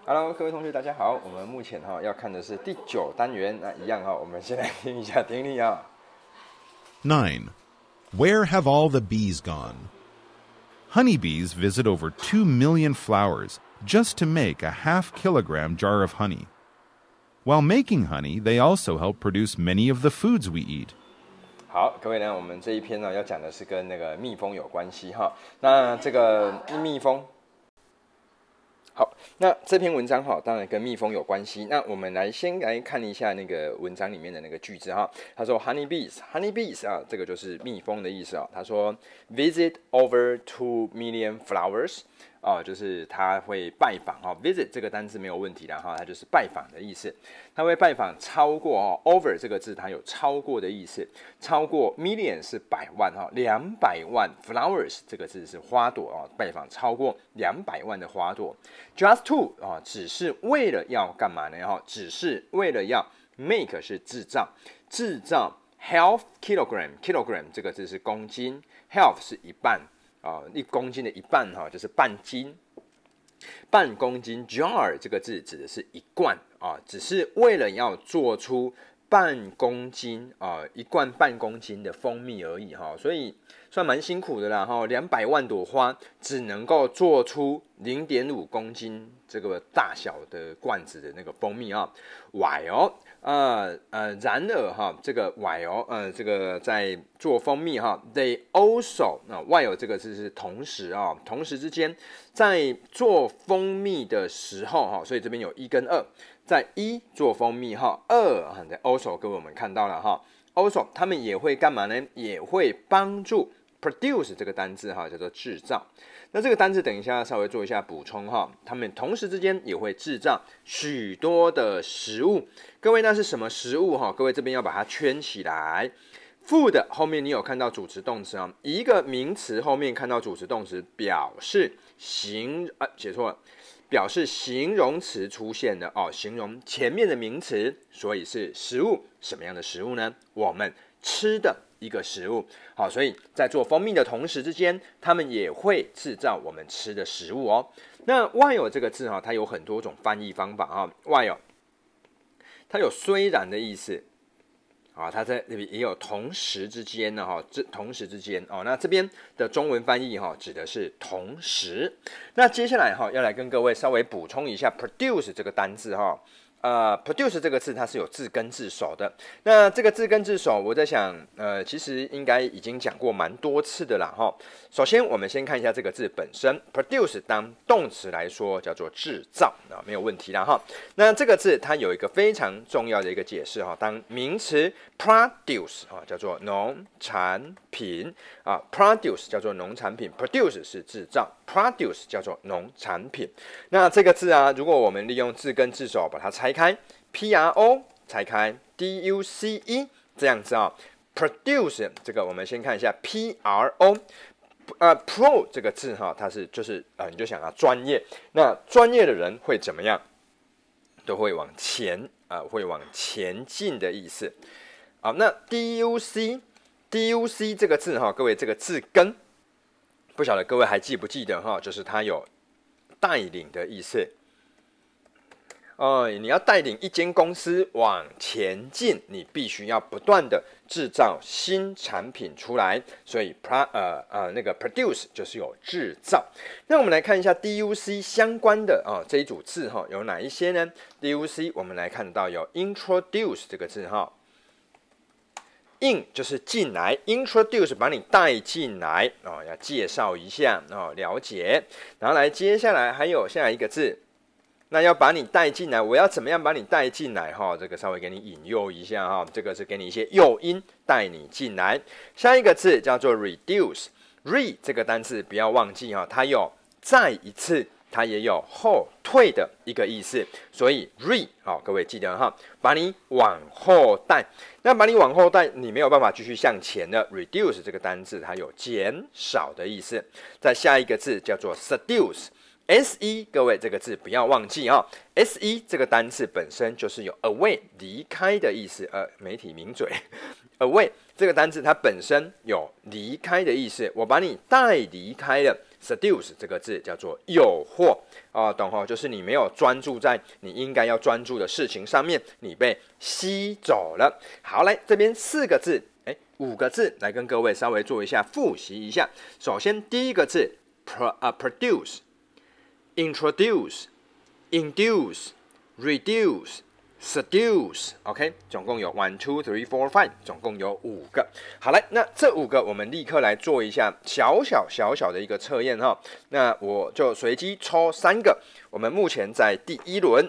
Hello，各位同学，大家好。我们目前要看的是第9单元，那一样我们先来听一下听力啊。 9. Where have all the bees gone? Honeybees visit over 2 million flowers just to make a half-kilogram jar of honey. While making honey, they also help produce many of the foods we eat. 好，各位呢，我们这一篇呢要讲的是跟那个蜜蜂有关系哈。那这个蜜蜂。好，那这篇文章当然跟蜜蜂有关系。那我们先来看一下那个文章里面的那个句子哈。他说 honeybees 啊，这个就是蜜蜂的意思啊。他说 visit over 2 million flowers 啊，就是他会拜访visit 这个单字没有问题的哈，它就是拜访的意思。他会拜访超过over 这个字它有超过的意思，超过 million 是百万200万 flowers 这个字是花朵拜访超过200万的花朵。Just to 只是为了要干嘛呢？只是为了要 make 是制造half kilogram 这个字是公斤 ，half 是一半1公斤的一半就是半斤。半公斤 jar 这个字指的是一罐只是为了要做出半公斤一罐半公斤的蜂蜜而已所以算蛮辛苦的啦200万朵花只能够做出0.5公斤这个大小的罐子的那个蜂蜜while 然而这个 while 这个在做蜂蜜they also while 这个字是同时同时之间在做蜂蜜的时候所以这边有1跟2，在做蜂蜜2在 also 各位我们看到了also 他们也会干嘛呢？也会帮助 produce 这个单字叫做制造。那这个单字等一下稍微做一下补充他们同时之间也会制造许多的食物。各位那是什么食物各位这边要把它圈起来。food 后面你有看到主词动词一个名词后面看到主词动词表示写错了，表示形容词出现的形容前面的名词，所以是食物。什么样的食物呢？我们吃的一个食物。好，所以在做蜂蜜的同时之间，他们也会制造我们吃的食物那 while 这个字它有很多种翻译方法while 它有虽然的意思它在那边也有同时之间呢同时之间那这边的中文翻译指的是同时。那接下来要来跟各位稍微补充一下 produce 这个单字produce 这个字它是有字根字首的。那这个字根字首，我在想，其实应该已经讲过蛮多次的啦首先，我们先看一下这个字本身 ，produce 当动词来说叫做制造没有问题啦那这个字它有一个非常重要的一个解释当名词 produce 叫做农产品produce 叫做农产品 ，produce 是制造 ，produce 叫做农产品。那这个字如果我们利用字根字首把它拆开 ，pro 拆开 duce 这样子produce 这个我们先看一下 pro。pro 这个字它是就是你就想专业，那专业的人会怎么样？都会往前会往前进的意思那 duc 这个字各位这个字根不晓得各位还记不记得就是它有带领的意思你要带领一间公司往前进，你必须要不断的制造新产品出来，所以那个 produce 就是有制造。那我们来看一下 duc 相关的这一组字有哪一些呢？ duc 我们来看到有 introduce 这个字in 就是进来 ，introduce 把你带进来要介绍一下了解，然后来接下来还有下一个字，那要把你带进来，我要怎么样把你带进来这个稍微给你引诱一下这个是给你一些诱因带你进来。下一个字叫做 reduce，re 这个单词不要忘记它有再一次。它也有后退的一个意思，所以 re 各位记得把你往后带。那把你往后带，你没有办法继续向前的。reduce 这个单字它有减少的意思。再下一个字叫做 seduce，se 各位这个字不要忘记se 这个单字本身就是有 away 离开的意思。媒体名嘴 away 这个单字它本身有离开的意思，我把你带离开了。 seduce 这个字叫做诱惑懂吼？就是你没有专注在你应该要专注的事情上面，你被吸走了。好，来这边4个字，5个字，来跟各位稍微做一下复习一下。首先第一个字 produce、introduce、induce、reduce、seduce，OK， 总共有1、2、3、4、5，总共有5个。好，来，那这5个我们立刻来做一下小小的一个测验哈。那我就随机抽3个。我们目前在第一轮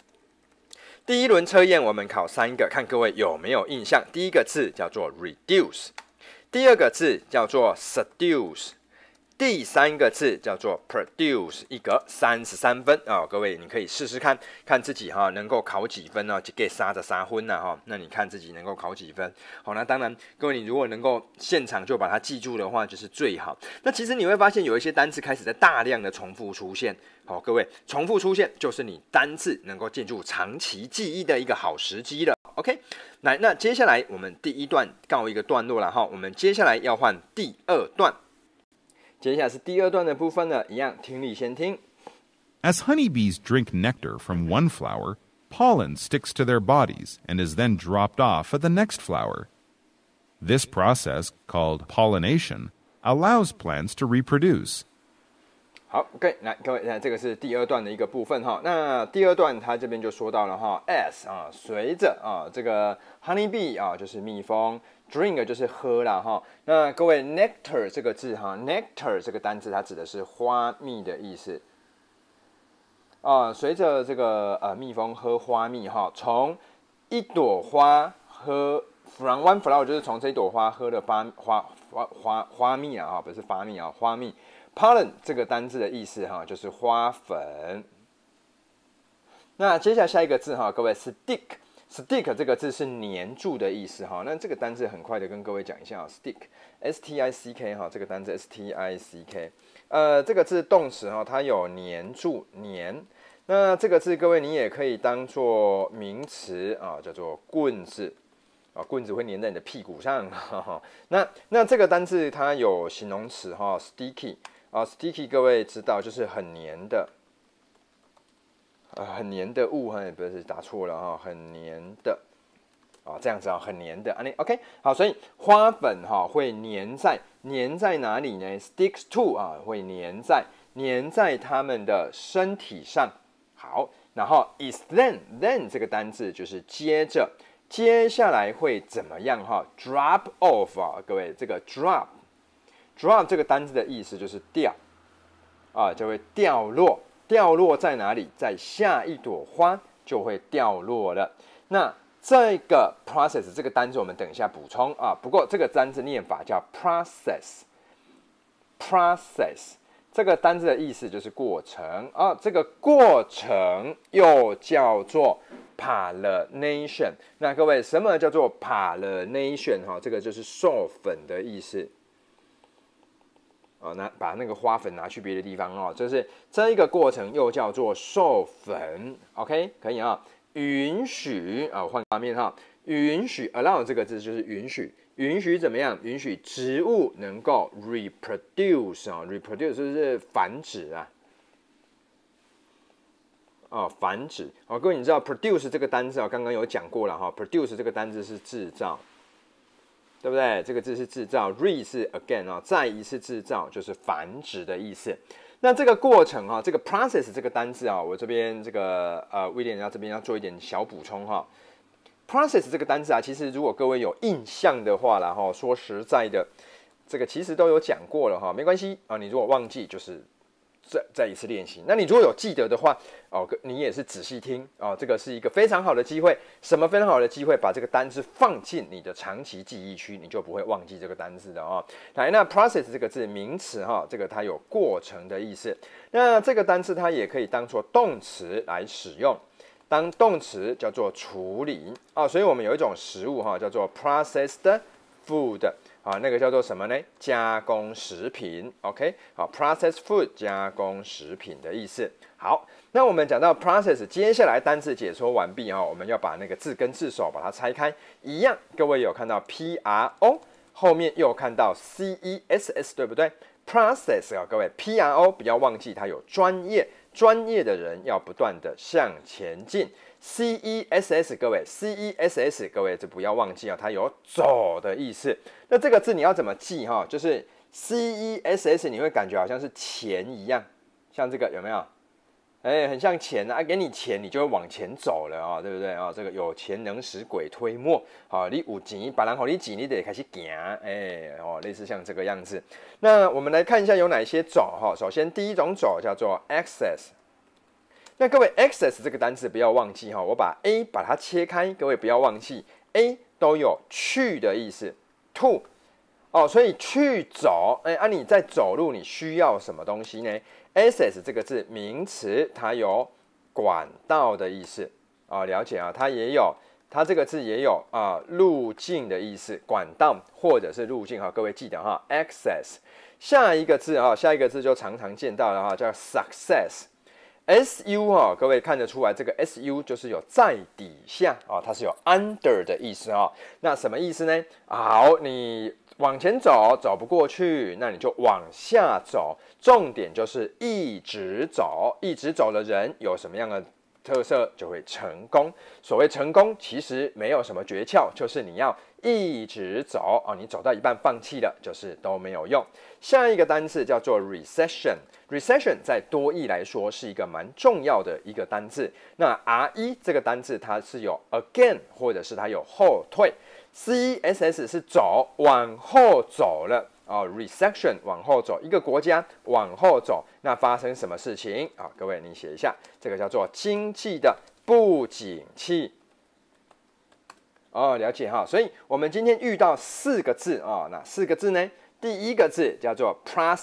测验，我们考3个，看各位有没有印象。第一个字叫做 reduce， 第二个字叫做 seduce。第3个字叫做 produce， 一格33分各位你可以试试看，看自己能够考几分就给33分那你看自己能够考几分。好，那当然各位你如果能够现场就把它记住的话，就是最好。那其实你会发现有一些单字开始在大量的重复出现。好，各位重复出现就是你单字能够进入长期记忆的一个好时机了。OK， 来，那接下来我们第1段告一个段落了我们接下来要换第2段。接下来是第2段的部分呢，一样听力先听。 As honeybees drink nectar from one flower, pollen sticks to their bodies and is then dropped off at the next flower. This process, called pollination, allows plants to reproduce. 好 ，OK， 来各位，这个是第2段的一个部分那第2段它这边就说到了as 随着这个 honeybee 就是蜜蜂。drink 就是喝啦那各位 nectar 这个字nectar 这个单字它指的是花蜜的意思随着这个蜜蜂喝花蜜从一朵花喝 from one flower 就是从这一朵花喝的花蜜不是发蜜花蜜 pollen 这个单字的意思就是花粉。那接下来下一个字各位 stick 这个字是黏住的意思那这个单字很快的跟各位讲一下stick S-T-I-C-K 这个单字 S-T-I-C-K 这个字动词它有黏住黏。那这个字各位你也可以当做名词叫做棍子棍子会黏在你的屁股上那这个单字它有形容词sticky sticky 各位知道就是很黏的。很黏的物不是打错了很黏的这样子很黏的OK 好，所以花粉会黏在哪里呢 ？sticks to 会黏在它们的身体上。好，然后 is then 这个单字就是接下来会怎么样？drop off 各位这个 drop 这个单字的意思就是掉就会掉落。掉落在哪里？在下一朵花就会掉落了。那这个 process 这个单字我们等一下补充不过这个单字念法叫 process。这个单字的意思就是过程这个过程又叫做 pollination。那各位，什么叫做 pollination？这个就是授粉的意思。把那个花粉拿去别的地方就是这一个过程又叫做授粉 ，OK， 可以允许换画面允许 allow 这个字就是允许怎么样？允许植物能够 reproduce 就是繁殖繁殖各位你知道 produce 这个单字刚刚有讲过了produce 这个单字是制造。对不对？这个字是制造 ，re 是 again 再一次制造就是繁殖的意思。那这个过程这个 process 这个单字我这边这个威廉这边要做一点小补充process 这个单字其实如果各位有印象的话啦说实在的，这个其实都有讲过了没关系你如果忘记就是再一次练习。那你如果有记得的话你也是仔细听这个是一个非常好的机会。什么非常好的机会？把这个单字放进你的长期记忆区，你就不会忘记这个单字的来，那 process 这个字名词这个它有过程的意思。那这个单字它也可以当作动词来使用，当动词叫做处理所以我们有一种食物叫做 processed food。那个叫做什么呢？加工食品 ，OK， 好 ，processed food 加工食品的意思。好，那我们讲到 process， 接下来单字解说完毕我们要把那个字根字首把它拆开，一样，各位有看到 PRO， 后面又看到 CESS， 对不对 process 啊，各位 pro 不要忘记它有专业，专业的人要不断的向前进。cess 各位 cess 各位这不要忘记啊，它有走的意思。那这个字你要怎么记哈？就是 cess 你会感觉好像是钱一样，像这个有没有？很像钱啊，给你钱你就会往前走了啊，对不对啊？这个有钱能使鬼推磨，好，你有钱，别人给你钱，你得开始行，类似像这个样子。那我们来看一下有哪些走哈。首先第一种走叫做 access。那各位 access 这个单词不要忘记哈，我把 a 把它切开，各位不要忘记 a 都有去的意思 ，to 所以去走，你在走路你需要什么东西呢？access 这个字名词，它有管道的意思了解啊，它这个字也有路径的意思，管道或者是路径哈，各位记得哈 access。下一个字就常常见到了哈，叫 success。su 各位看得出来，这个 su 就是有在底下它是有 under 的意思那什么意思呢？好，你往前走走不过去，那你就往下走。重点就是一直走，一直走的人有什么样的特色就会成功。所谓成功，其实没有什么诀窍，就是你要一直走你走到一半放弃了，就是都没有用。下一个单字叫做 recession。recession 在多益来说是一个蛮重要的一个单字。那 re 这个单字它是有 again 或者是它有后退。cess 是走，往后走了recession 往后走，一个国家往后走，那发生什么事情各位你写一下，这个叫做经济的不景气了解哈。所以我们今天遇到4个字哪4个字呢？第一个字叫做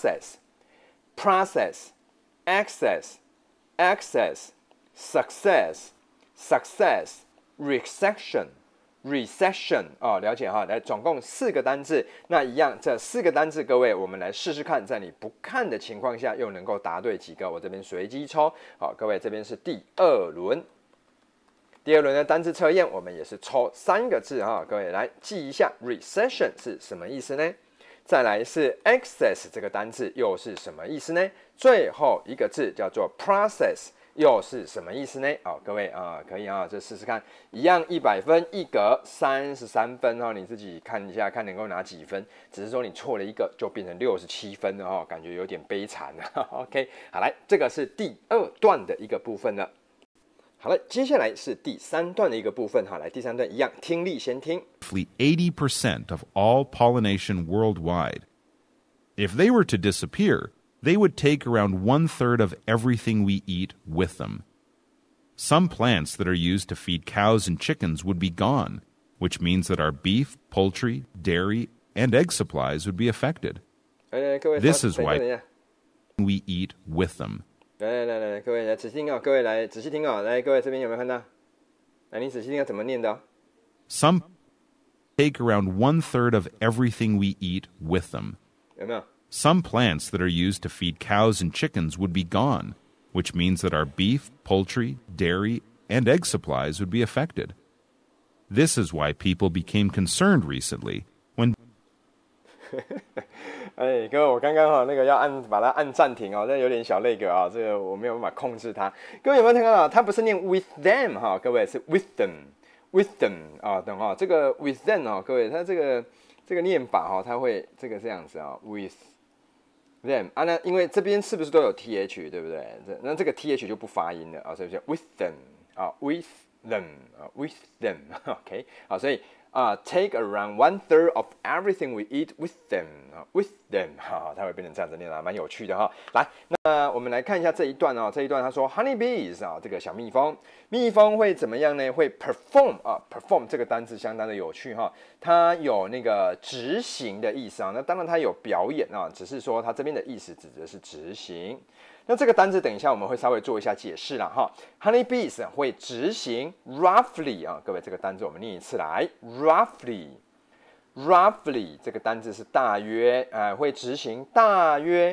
process。access，access，success，recession。recession 了解哈，来总共4个单字，那一样这4个单字，各位我们来试试看，在你不看的情况下又能够答对几个？我这边随机抽，好，各位这边是第2轮，第2轮的单字测验，我们也是抽3个字各位来记一下 recession 是什么意思呢？再来是 access 这个单字又是什么意思呢？最后一个字叫做 process。又是什么意思呢？各位可以这试试看，一样100分一格33分你自己看一下，看能够拿几分。只是说你错了一个，就变成67分了感觉有点悲惨了。OK， 好，来，这个是第2段的一个部分了。好了，接下来是第3段的一个部分来，第3段一样，听力先听。 Roughly 80% of all pollination worldwide. If they were to disappear, they would take around 1/3 of everything we eat with them. Some plants that are used to feed cows and chickens would be gone, which means that our beef, poultry, dairy, and egg supplies would be affected. This is why we eat with them. 来，各位来仔细听各位来仔细听来，各位这边有没有看到？来，你仔细听怎么念的 Some take around 1/3 of everything we eat with them. 有没有？ Some plants that are used to feed cows and chickens would be gone, which means that our beef, poultry, dairy, and egg supplies would be affected. This is why people became concerned recently when 各位，我刚刚那个要把它按暂停这有点小那个这个我没有办法控制它。各位有没有听到它不是念 with them 各位是 with them 等这个 with them 各位它这个念法它会这个这样子with them 那因为这边是不是都有 th 对不对？那这个 th 就不发音了所以就 with them with them OK 所以take around 1/3 of everything we eat with them 它会变成这样子念蛮有趣的来，那我们来看一下这一段这一段他说 honeybees 这个小蜜蜂会怎么样呢？会 perform 这个单字相当的有趣它有那个执行的意思那当然它有表演只是说它这边的意思指的是执行。那这个单字等一下我们会稍微做一下解释啦honeybees 会执行 roughly 各位这个单字我们念一次来 roughly 这个单字是大约会执行大约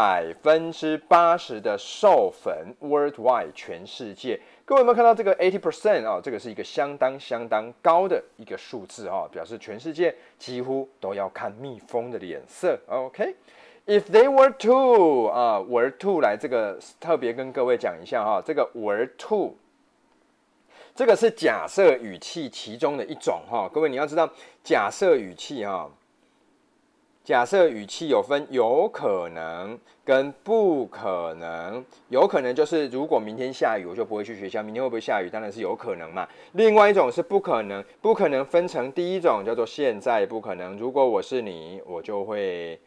80%的授粉 worldwide 全世界。各位有没有看到这个 80% 这个是一个相当高的一个数字表示全世界几乎都要看蜜蜂的脸色 OK。 If they were to were to 来这个特别跟各位讲一下哈，这个 were to 这个是假设语气其中的一种哈，各位你要知道假设语气哈，假设语气有分有可能跟不可能，有可能就是如果明天下雨我就不会去学校，明天会不会下雨当然是有可能嘛。另外一种是不可能，不可能分成第一种叫做现在不可能，如果我是你，我就会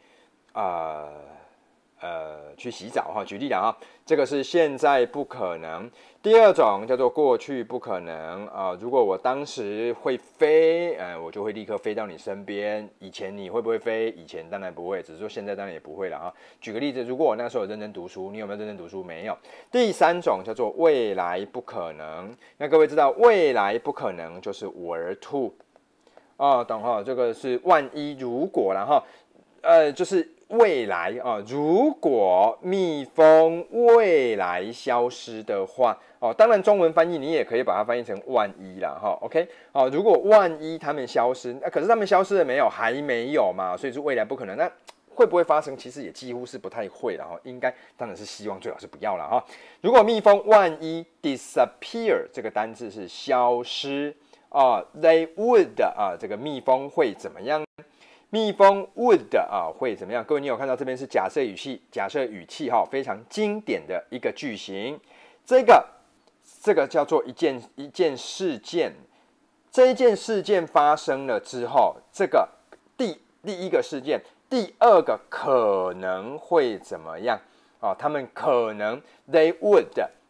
去洗澡哈，举例了哈，这个是现在不可能。第二种叫做过去不可能如果我当时会飞，我就会立刻飞到你身边。以前你会不会飞？以前当然不会，只是说现在当然也不会了哈。举个例子，如果我那时候有认真读书，你有没有认真读书？没有。第三种叫做未来不可能。那各位知道未来不可能就是 were to 懂哈？这个是万一如果然后就是未来如果蜜蜂未来消失的话当然中文翻译你也可以把它翻译成万一啦哈 ，OK 如果万一他们消失，可是他们消失了没有？还没有嘛，所以是未来不可能。那会不会发生？其实也几乎是不太会了哈，应该当然是希望最好是不要了哈。如果蜜蜂万一 disappear 这个单字是消失they would 这个蜜蜂会怎么样？蜜蜂 would 会怎么样？各位，你有看到这边是假设语气，假设语气非常经典的一个句型。这个叫做一件事件。这一件事件发生了之后，这个第一个事件，第二个可能会怎么样？他们可能 they would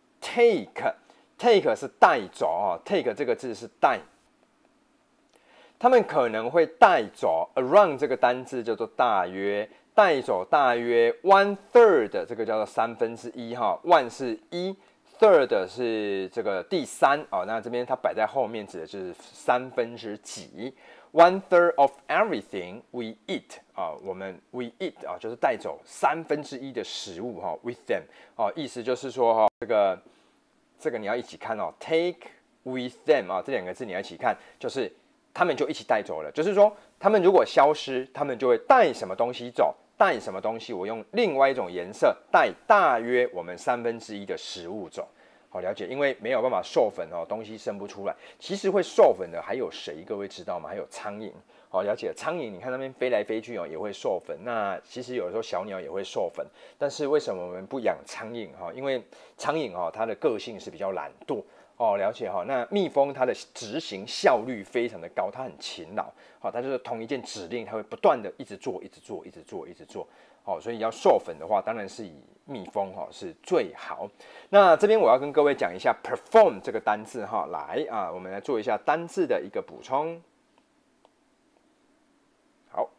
take 是带走take 这个字是带。他们可能会带走 around 这个单字叫做大约，带走大约 1/3 这个叫做1/31是1 ，third 是这个第三那这边它摆在后面指的就是3/3几。1/3 of everything we eat 我们 we eat 就是带走1/3的食物with them 意思就是说这个你要一起看take with them 这两个字你要一起看，就是他们就一起带走了，就是说他们如果消失，他们就会带什么东西走，带什么东西，我用另外一种颜色带大约我们1/3的食物走。好，了解，因为没有办法授粉东西生不出来。其实会授粉的还有谁？各位知道吗？还有苍蝇。好，了解，苍蝇你看那边飞来飞去也会授粉。那其实有的时候小鸟也会授粉，但是为什么我们不养苍蝇因为苍蝇它的个性是比较懒惰。了解那蜜蜂它的执行效率非常的高，它很勤劳它就是同一件指令，它会不断的一直做，所以要授粉的话，当然是以蜜蜂是最好。那这边我要跟各位讲一下 perform 这个单字来我们来做一下单字的一个补充。好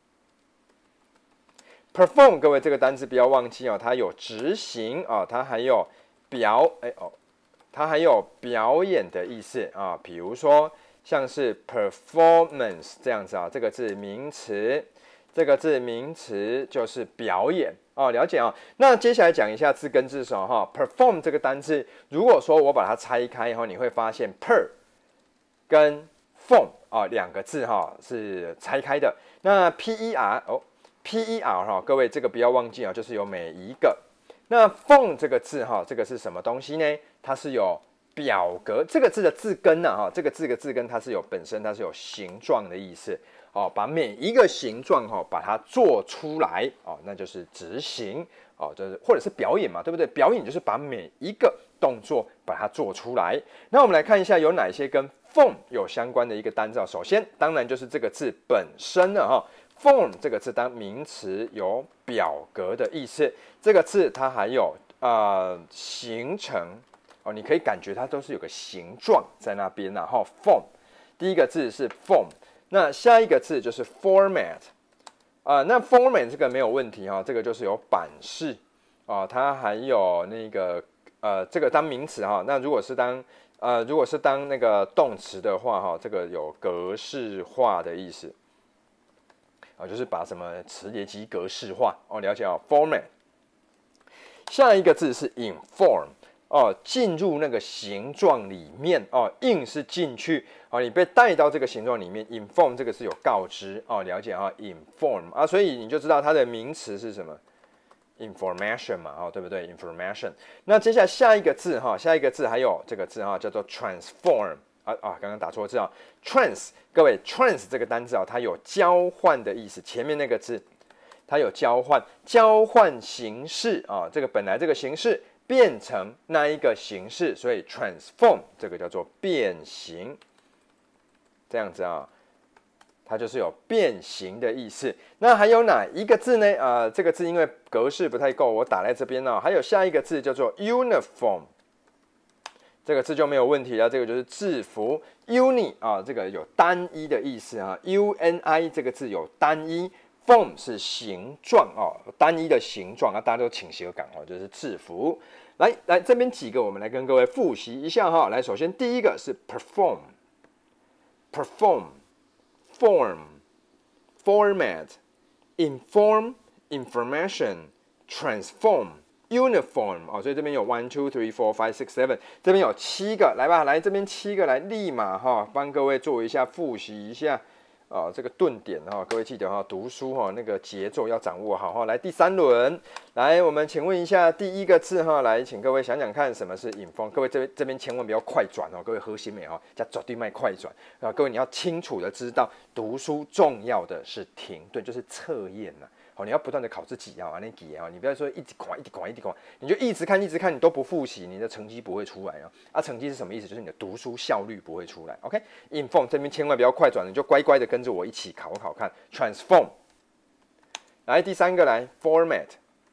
，perform 各位这个单字不要忘记它有执行它还有它还有表演的意思比如说像是 performance 这样子这个字名词，这个字名词就是表演了解那接下来讲一下字根字首perform 这个单字，如果说我把它拆开你会发现 per 跟 form 两个字是拆开的。那 per 各位这个不要忘记就是有每一个。那 form 这个字这个是什么东西呢？它是有表格这个字的字根这个字的字根它是有本身它是有形状的意思把每一个形状把它做出来那就是执行就是或者是表演嘛，对不对？表演就是把每一个动作把它做出来。那我们来看一下有哪些跟 form 有相关的一个单字首先当然就是这个字本身了form 这个字当名词有表格的意思，这个字它还有形成你可以感觉它都是有个形状在那边然后 form 第一个字是 form， 那下一个字就是 format那 format 这个没有问题这个就是有版式它还有那个这个当名词那如果是当那个动词的话这个有格式化的意思就是把什么词列集格式化了解format。下一个字是 inform 哦，进入那个形状里面哦，硬是进去哦，你被带到这个形状里面。inform 这个是有告知哦，了解啊 ，inform 啊，所以你就知道它的名词是什么 ，information 嘛，哦，对不对 ？information。那接下来下一个字哈，下一个字还有这个字哈，叫做 transform 刚刚打错字啊 ，trans， 各位 trans 这个单字啊，它有交换的意思，前面那个字它有交换形式啊，这个本来这个形式。变成那一个形式，所以 transform 这个叫做变形，这样子啊，它就是有变形的意思。那还有哪一个字呢？这个字因为格式不太够，我打在这边还有下一个字叫做 uniform， 这个字就没有问题了。这个就是制服 uni 这个有单一的意思啊 ，uni 这个字有单一。form 是形状单一的形状大家都倾斜感就是制服。来这边几个我们来跟各位复习一下哈。来，首先第一个是 perform、form、format、inform、information、transform、uniform 所以这边有 1 2 3 4 5 6 7， 这边有7个，来吧，来这边7个，来立马帮各位做一下复习一下。这个顿点各位记得读书那个节奏要掌握好来第3轮，来我们请问一下第一个字来，请各位想想看什么是 inform。各位这边千万不要快转各位核心美加绝对卖快转各位你要清楚的知道，读书重要的是停顿，就是测验你要不断的考自己你不要说一直管，你就一直看，你都不复习，你的成绩不会出来成绩是什么意思？就是你的读书效率不会出来。OK，inform 这边千万不要快转，你就乖乖的跟着我一起考看。transform， 来第3个来 format，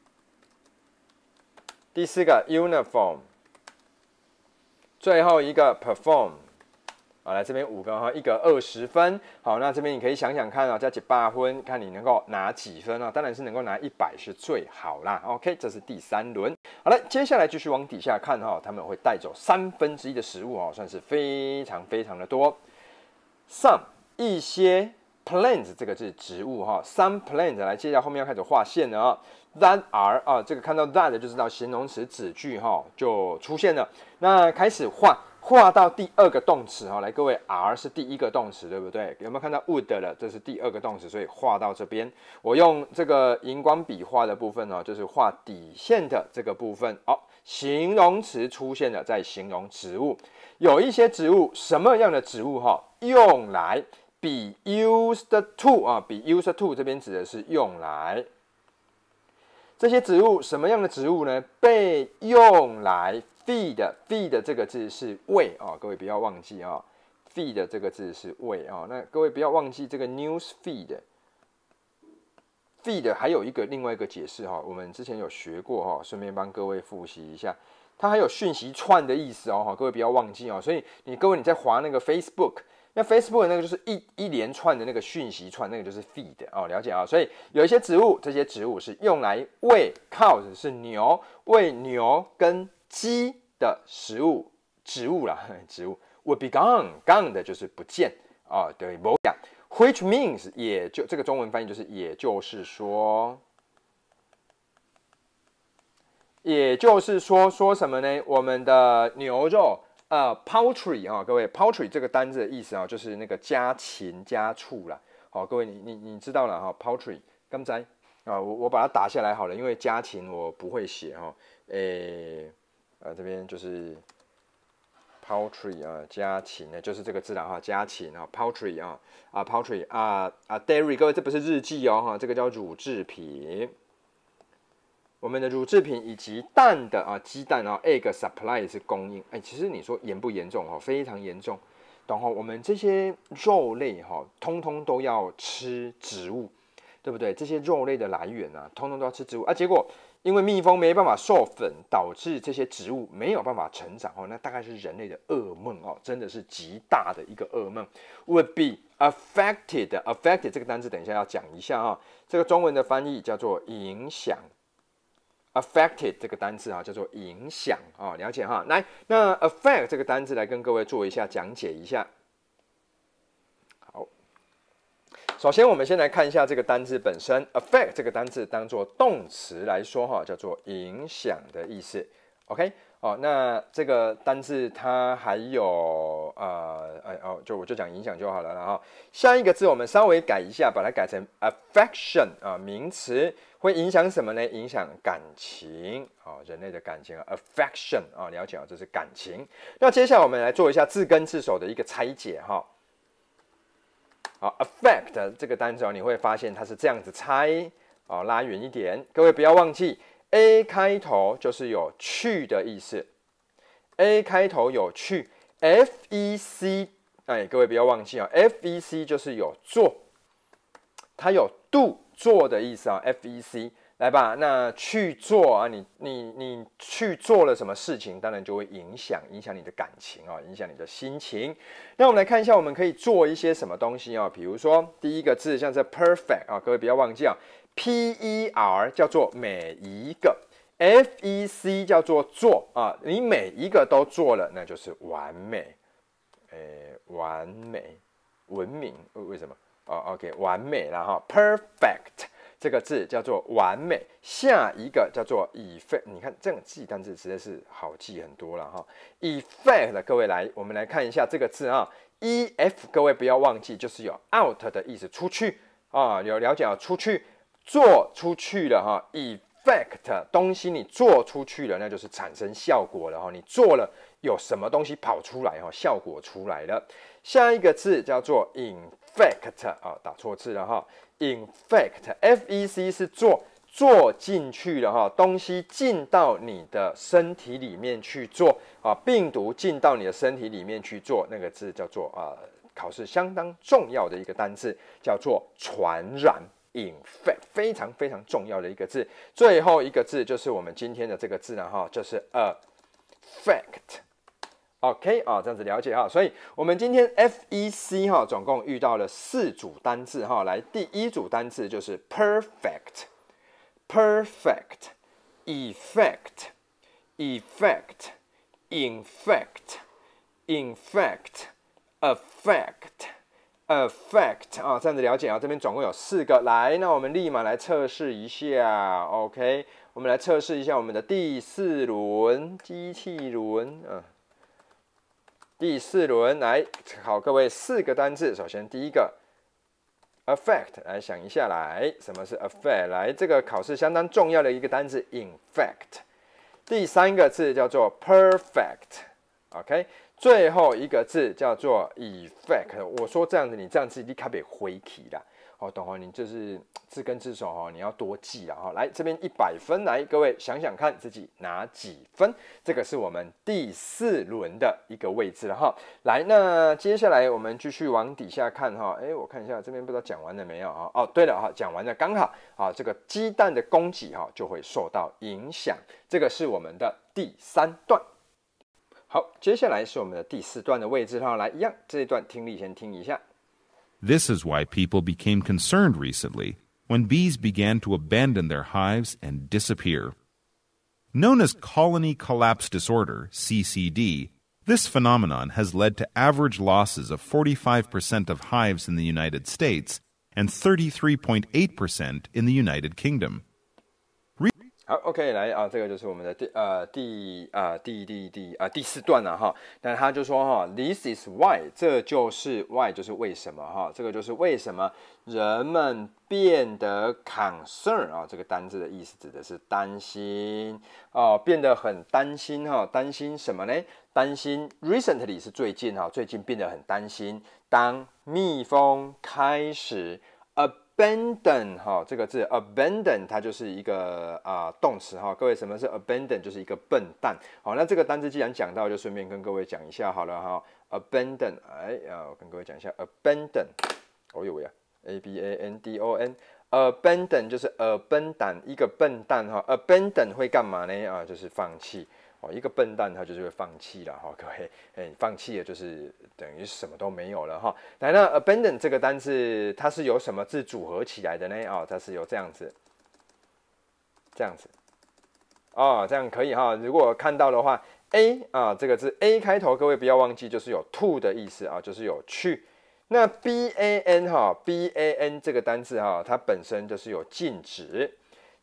第4个 uniform， 最后一个 perform。好，来这边5个一个20分。好，那这边你可以想想看加100分，看你能够拿几分当然是能够拿100是最好啦。OK， 这是第3轮。好了，接下来继续往底下看他们会带走1/3的食物算是非常非常的多。Some 一些 plants 这个是植物some plants 来，接下来后面要开始画线了that are 这个看到 that 就知道形容词子句就出现了。那开始画到第2个动词来，各位 are 是第1个动词对不对？有没有看到 would 了？这是第2个动词，所以画到这边。我用这个荧光笔画的部分就是画底线的这个部分形容词出现了，在形容植物。有一些植物，什么样的植物用来 be used to be used to 这边指的是用来。这些植物什么样的植物呢？被用来 feed 这个字是喂各位不要忘记feed 这个字是喂那各位不要忘记这个 news feed 还有另外一个解释我们之前有学过顺便帮各位复习一下，它还有讯息串的意思各位不要忘记所以各位你在滑那个 Facebook。那 Facebook 那个就是一连串的那个讯息串，那个就是 feed 了解所以有一些植物，这些植物是用来喂 cows 是牛，喂牛跟鸡的植物啦，植物 would be gone 的就是不见对，没讲 ，which means 这个中文翻译就是也就是说说什么呢？我们的牛肉。poultry 各位 poultry 这个单字的意思就是那个家禽家畜啦。各位你知道了poultry 刚才我把它打下来好了，因为家禽我不会写这边就是 poultry 家禽呢就是这个字啦家禽poultry poultry dairy 各位这不是日记这个叫乳制品。我们的乳制品以及蛋的鸡蛋egg supply 是供应。其实你说严不严重非常严重。然后我们这些肉类通通都要吃植物，对不对？这些肉类的来源通通都要吃植物结果因为蜜蜂没办法授粉，导致这些植物没有办法成长那大概是人类的噩梦真的是极大的一个噩梦。would be affected 这个单字等一下要讲一下这个中文的翻译叫做影响。affected 这个单字叫做影响了解来，那 affect 这个单字来跟各位做一下讲解一下。好，首先我们先来看一下这个单字本身 ，affect 这个单字当做动词来说叫做影响的意思。OK 哦，那这个单字它还有我就讲影响就好了。然后下一个字我们稍微改一下，把它改成 affection 啊，名词会影响什么呢？影响感情啊，人类的感情啊 ，affection 啊，了解啊，这是感情。那接下来我们来做一下字根字首的一个拆解哈。好 ，affect 这个单词你会发现它是这样子拆啊，拉远一点，各位不要忘记。A 开头就是有去的意思 ，A 开头有去 ，FEC， 哎，各位不要忘记啊 ，FEC 就是有做，它有 do 做的意思啊 ，FEC， 来吧，那去做啊，你去做了什么事情，当然就会影响你的感情啊，影响你的心情。那我们来看一下，我们可以做一些什么东西啊？比如说第一个字像是 perfect 啊，各位不要忘记啊。PER 叫做每一个 ，FEC 叫做做啊，你每一个都做了，那就是完美，完美，文明，为什么？OK， 完美了哈 ，perfect 这个字叫做完美。下一个叫做 effect， 你看这种记单字实在是好记很多了哈。effect， 各位来，我们来看一下这个字啊 ，EF， 各位不要忘记，就是有 out 的意思，出去啊，有了解啊，出去。做出去了哈 ，effect 东西你做出去了，那就是产生效果了哈。你做了有什么东西跑出来哈，效果出来了。下一个字叫做 infect 啊，打错字了哈 ，infect，FEC 是做进去了哈，东西进到你的身体里面去做啊，病毒进到你的身体里面去做，那个字叫做考试相当重要的一个单字，叫做传染。infect 非常非常重要的一个字，最后一个字就是我们今天的这个字呢哈，就是 affect。OK 啊，这样子了解哈，所以我们今天 FEC 哈，总共遇到了4组单字哈，来第一组单字就是 perfect、effect、infect、affect 啊，这样子了解啊，这边总共有4个。来，那我们立马来测试一下 ，OK， 我们来测试一下我们的第4轮机器轮，第4轮来考各位4个单字。首先第一个 affect， 来想一下，来什么是 affect？ 来，这个考试相当重要的一个单字 infect。第3个字叫做 perfect，OK。最后一个字叫做 effect， 我说这样子，你这样子你卡别回起啦，懂哦？你就是字根字首哦，你要多记啦哈。来这边100分，来各位想想看自己拿几分？这个是我们第4轮的一个位置了哈。来，那接下来我们继续往底下看哈。我看一下这边不知道讲完了没有哈？哦，对了哈，讲完了刚好啊，这个鸡蛋的供给哈就会受到影响。这个是我们的第3段。好，接下来是我们的第4段的位置哈，来一样这一段听力先听一下。 This is why people became concerned recently when bees began to abandon their hives and disappear. Known as colony collapse disorder, CCD, this phenomenon has led to average losses of 45% of hives in the United States and 33.8% in the United Kingdom. 好 ，OK， 来啊，这个就是我们的第4段了哈。那他就说哈 ，This is why， 这就是 why， 就是为什么哈，这个就是为什么人们变得 concern 啊，这个单字的意思指的是担心哦，变得很担心哈，担心什么呢？担心 recently 是最近哈，最近变得很担心，当蜜蜂开始abandon 哈，这个字 abandon 它就是一个动词哈，各位什么是 abandon？ 就是一个笨蛋。好，那这个单字既然讲到，就顺便跟各位讲一下好了哈。abandon， 我跟各位讲一下 abandon， 我以为abandon，abandon 就是笨蛋，一个笨蛋哈。abandon 会干嘛呢？就是放弃。一个笨蛋他就是会放弃了哈，各位，放弃了就是等于什么都没有了哈。来，那 abandon 这个单字它是由什么字组合起来的呢？它是由这样子，这样可以哈。如果看到的话 ，a 这个字 a 开头，各位不要忘记，就是有 to 的意思就是有去。那 ban ban 这个单字它本身就是有禁止。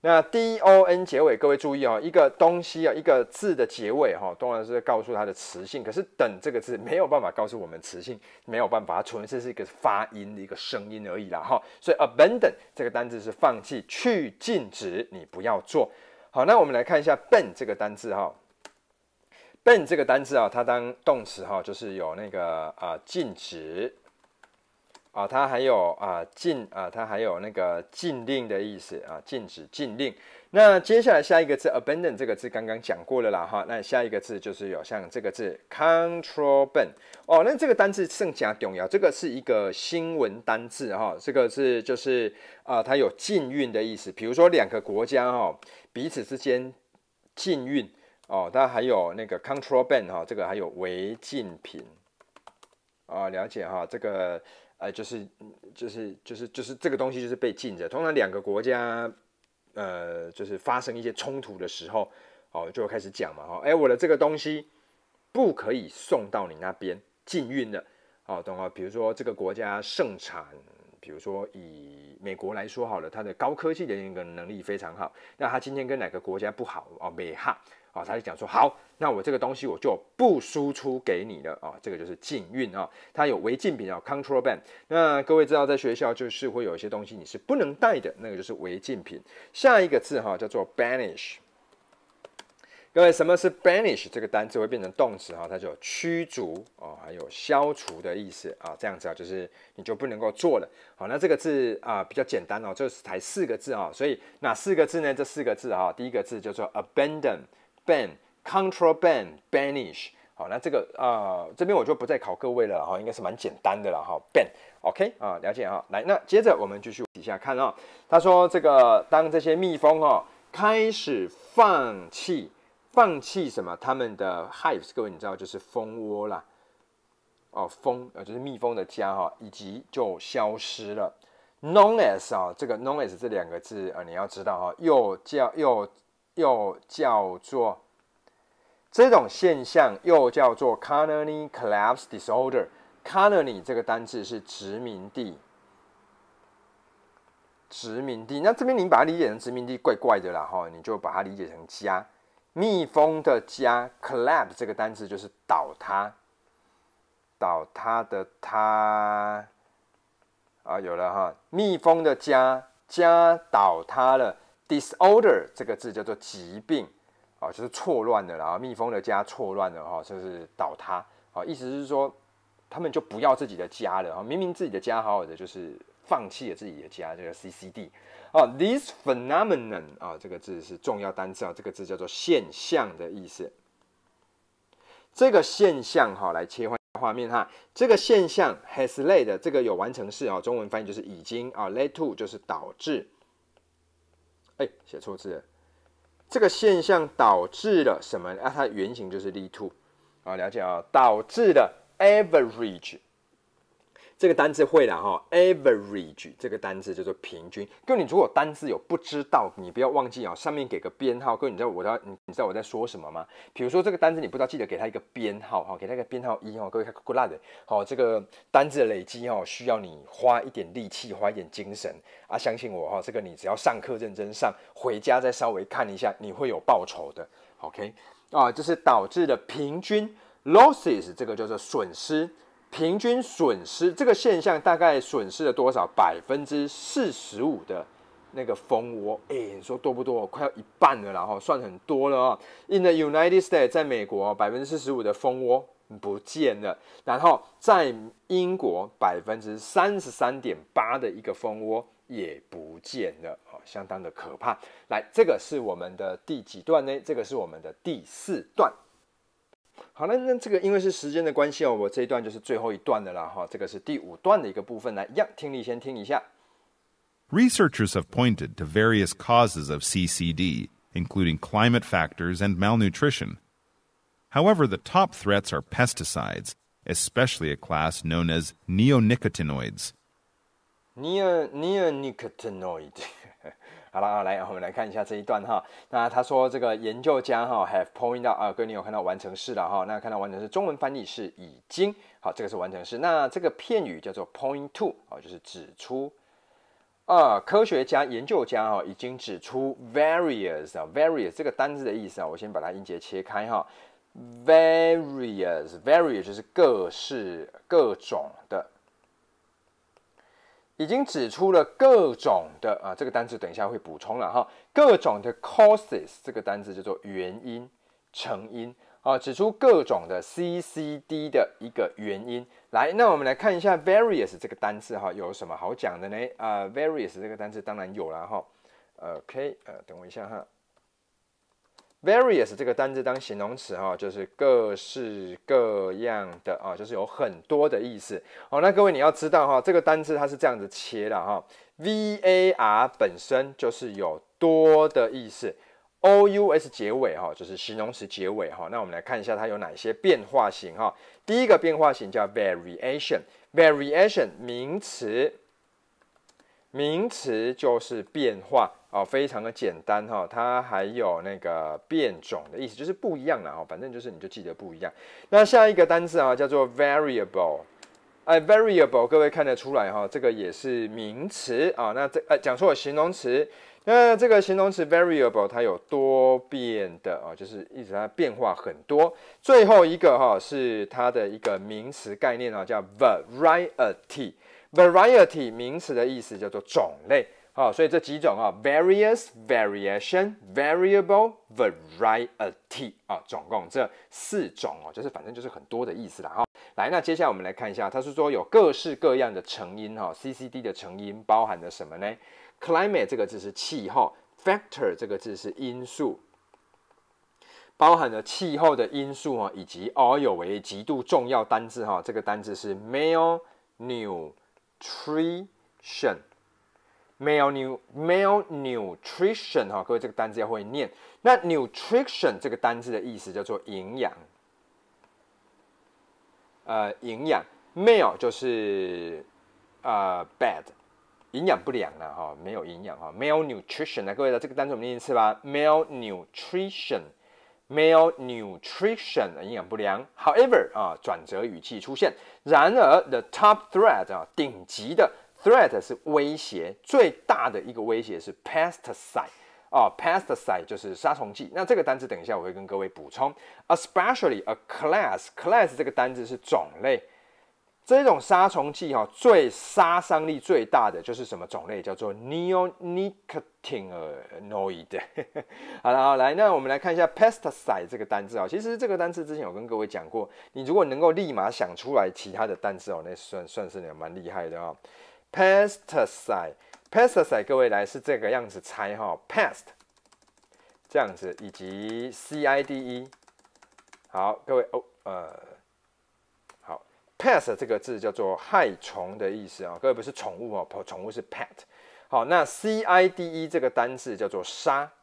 那 don 结尾，各位注意哦，一个东西啊，一个字的结尾哈，当然是告诉它的词性。可是等这个字没有办法告诉我们词性，没有办法，它纯粹是一个发音的一个声音而已啦哈。所以 abandon 这个单字是放弃、去禁止，你不要做。好，那我们来看一下 ban 这个单字哈。ban 这个单字啊，它当动词哈，就是有那个禁止。它还有它还有那个禁令的意思啊，禁止禁令。那接下来下一个字 abandon 这个字刚刚讲过了啦哈，那下一个字就是有像这个字 control ban 哦，那这个单字更加重要，这个是一个新闻单字哈，这个是就是它有禁运的意思，比如说两个国家哈彼此之间禁运哦，它还有那个 control ban 哈，这个还有违禁品了解哈，这个。就是这个东西就是被禁的。通常两个国家，就是发生一些冲突的时候，就开始讲嘛，我的这个东西不可以送到你那边，禁运了，懂吗？比如说这个国家盛产，比如说以美国来说好了，它的高科技的一个能力非常好，那他今天跟哪个国家不好美哈他就讲说好，那我这个东西我就不输出给你了这个就是禁运它有违禁品control ban。那各位知道在学校就是会有一些东西你是不能带的，那个就是违禁品。下一个字叫做 banish。各位，什么是 banish 这个单词会变成动词它就有驱逐还有消除的意思这样子就是你就不能够做了。好，那这个字比较简单这才4个字所以哪4个字呢？这4个字第一个字叫做 abandon、ban、control ban、banish。好，那这个这边我就不再考各位了应该是蛮简单的了ban OK 了解来，那接着我们继续底下看他说这个当这些蜜蜂开始放弃什么？他们的 hives， 各位你知道就是蜂窝啦，蜂就是蜜蜂的家以及就消失了。known as 这个 known as 这2个字你要知道又叫做这种现象又叫做 colony collapse disorder。colony 这个单字是殖民地，那这边你把它理解成殖民地怪怪的啦你就把它理解成家。蜜蜂的家 collapse 这个单字就是倒塌的塌有了蜜蜂的家倒塌了。disorder 这个字叫做疾病就是错乱的啦，蜜蜂的家错乱了就是倒塌意思是说他们就不要自己的家了明明自己的家好好的，就是放弃了自己的家，这个 CCD this phenomenon 这个字是重要单词这个字叫做现象的意思。这个现象来切换画面这个现象 has led 这个有完成式中文翻译就是已经led to 就是导致。写错字了。这个现象导致了什么它的原型就是 lead to 了解导致了 average。这个单字会了average 这个单字叫做平均。各位，你如果单字有不知道，你不要忘记上面给个编号。各位，你知道我在说什么吗？比如说这个单字你不知道，记得给它一个编号给它一个编号1各位看过来的这个单字的累积需要你花一点力气，花一点精神相信我这个你只要上课认真上，回家再稍微看一下，你会有报酬的。OK 就是导致了平均 losses 这个叫做损失。平均损失这个现象大概损失了多少？45%的那个蜂窝，你说多不多？快要一半了啦，算很多了In the United States， 在美国45%的蜂窝不见了，然后在英国33.8%的一个蜂窝也不见了，相当的可怕。来，这个是我们的第几段呢？这个是我们的第4段。好了，那这个因为是时间的关系我这一段就是最后一段的啦这个是第5段的一个部分，来一样听力先听一下。 Researchers have pointed to various causes of CCD, including climate factors and malnutrition. However, the top threats are pesticides, especially a class known as neonicotinoids. Neonicotinoid 好了，来我们来看一下这一段那他说这个研究家have point out各位你有看到完成式了那看到完成式中文翻译是已经这个是完成式。那这个片语叫做 point to 就是指出科学家、研究家已经指出 various 这个单字的意思我先把它音节切开various 就是各式各种的，已经指出了各种的这个单字等一下会补充了各种的 causes 这个单字叫做原因、成因指出各种的 CCD 的一个原因。来，那我们来看一下 various 这个单字有什么好讲的呢？various 这个单字当然有了OK， 等我一下various 这个单字当形容词就是各式各样的就是有很多的意思那各位你要知道这个单字它是这样子切的var 本身就是有多的意思。ous 结尾就是形容词结尾那我们来看一下它有哪些变化型第一个变化型叫 variation 名词就是变化非常的简单它还有那个变种的意思，就是不一样啦反正就是你就记得不一样。那下一个单字叫做 variable，variable 各位看得出来这个也是名词那讲错了形容词。那这个形容词 variable 它有多变的就是意思它变化很多。最后一个是它的一个名词概念叫 variety。variety 名词的意思叫做种类所以这几种various、variation、variable、variety 总共这4种就是反正就是很多的意思啦来，那接下来我们来看一下，它是说有各式各样的成因CCD 的成因包含了什么呢？Climate 这个字是气候 ，factor 这个字是因素，包含了气候的因素以及有为极度重要单字这个单字是 malnutrition。malnutrition 各位这个单字要会念。那 nutrition 这个单字的意思叫做营养，营养 mal 就是bad。营养不良了没有营养malnutrition 各位的这个单词我们念一次吧 malnutrition 营养不良。However 转折语气出现。然而 the top threat 顶级的 threat 是威胁，最大的一个威胁是 pesticide。pesticide 就是杀虫剂。那这个单词等一下我会跟各位补充。especially a class 这个单字是种类。这种杀虫剂最杀伤力最大的就是什么种类？叫做 neonicotinoid 好了来，那我们来看一下 pesticide 这个单字其实这个单字之前有跟各位讲过，你如果能够立马想出来其他的单字那算是你蛮厉害的pesticide 各位来是这个样子猜pest 这样子以及 cide。好，各位pest 这个字叫做害虫的意思各位不是宠物宠物是 pet。好，那 cide 这个单字叫做杀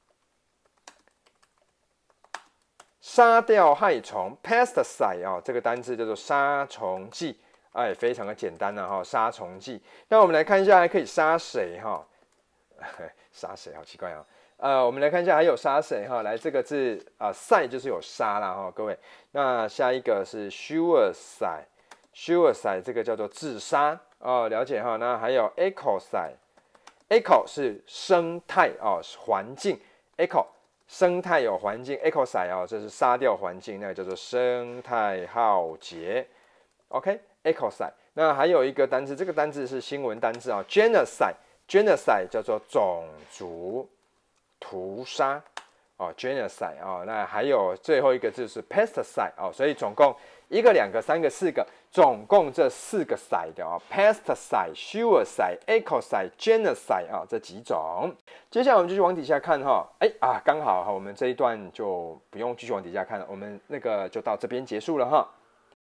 掉害虫 pesticide 这个单字叫做杀虫剂非常的简单杀虫剂。那我们来看一下还可以杀谁杀谁好奇怪我们来看一下还有杀谁来这个字赛就是有杀啦各位。那下一个是 suicide 这个叫做自杀了解那还有 ecocide eco 是生态环境 eco 生态有环境 ecocide 这是杀掉环境，那个叫做生态浩劫 OK ecocide。那还有一个单字，这个单字是新闻单字genocide 叫做种族屠杀genocide 那还有最后一个字是 pesticide 所以总共1个、2个、3个、4个，总共这4个 side pesticide、suicide、ecocide、genocide 这几种。接下来我们继续往底下看刚好我们这一段就不用继续往底下看了，我们那个就到这边结束了